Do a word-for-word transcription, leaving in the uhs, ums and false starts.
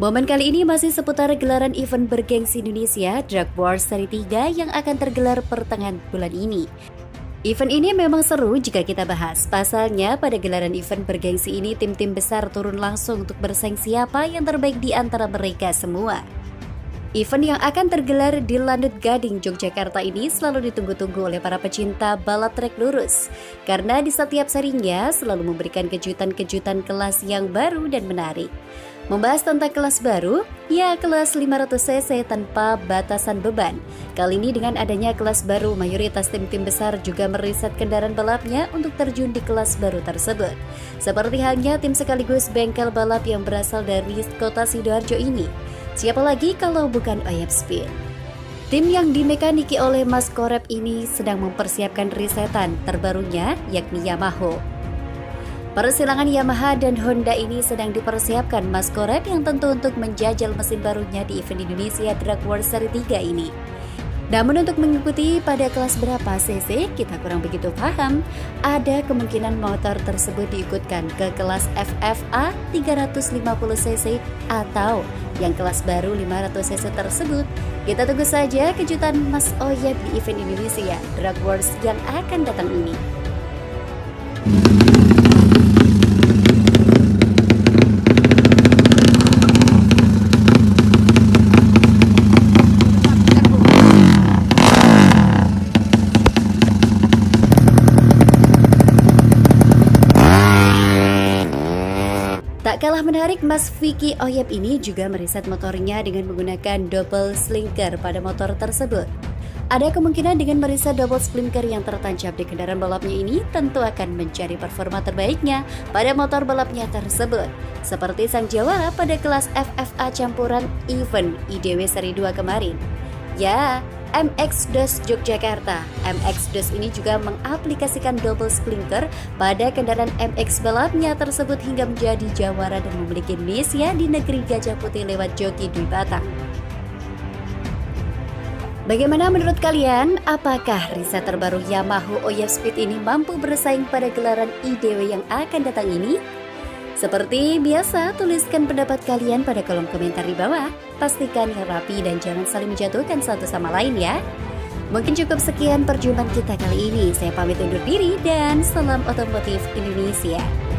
Momen kali ini masih seputar gelaran event bergengsi Indonesia Drag Wars Seri tiga yang akan tergelar pertengahan bulan ini. Event ini memang seru jika kita bahas. Pasalnya pada gelaran event bergengsi ini tim-tim besar turun langsung untuk bersaing siapa yang terbaik di antara mereka semua. Event yang akan tergelar di Landut Gading, Yogyakarta ini selalu ditunggu-tunggu oleh para pecinta balap trek lurus. Karena di setiap serinya selalu memberikan kejutan-kejutan kelas yang baru dan menarik. Membahas tentang kelas baru, ya kelas lima ratus cc tanpa batasan beban. Kali ini dengan adanya kelas baru, mayoritas tim-tim besar juga meriset kendaraan balapnya untuk terjun di kelas baru tersebut. Seperti halnya tim sekaligus bengkel balap yang berasal dari kota Sidoarjo ini. Siapa lagi kalau bukan Oyap Speed? Tim yang dimekaniki oleh Mas Korep ini sedang mempersiapkan risetan terbarunya yakni Yamaha. Persilangan Yamaha dan Honda ini sedang dipersiapkan Mas Korep yang tentu untuk menjajal mesin barunya di event Indonesia Drag Wars Seri tiga ini. Namun untuk mengikuti pada kelas berapa cc kita kurang begitu paham. Ada kemungkinan motor tersebut diikutkan ke kelas F F A tiga ratus lima puluh cc atau yang kelas baru lima ratus cc tersebut. Kita tunggu saja kejutan Mas Oyap di event Indonesia Drag Wars yang akan datang ini. Tak kalah menarik, Mas Vicky Oyap ini juga meriset motornya dengan menggunakan double slinker pada motor tersebut. Ada kemungkinan dengan meriset double slinker yang tertancap di kendaraan balapnya ini tentu akan mencari performa terbaiknya pada motor balapnya tersebut. Seperti sang jawara pada kelas F F A campuran event I D W Seri dua kemarin. Ya, M X Dos Yogyakarta. M X Dos ini juga mengaplikasikan double slinker pada kendaraan M X balapnya tersebut hingga menjadi jawara dan memiliki Indonesia di negeri Gajah Putih lewat joki Dwi Batang. Bagaimana menurut kalian? Apakah riset terbaru Yamaha Oyap Speed ini mampu bersaing pada gelaran I D W yang akan datang ini? Seperti biasa, tuliskan pendapat kalian pada kolom komentar di bawah. Pastikan yang rapi dan jangan saling menjatuhkan satu sama lain ya. Mungkin cukup sekian perjumpaan kita kali ini. Saya pamit undur diri dan salam otomotif Indonesia.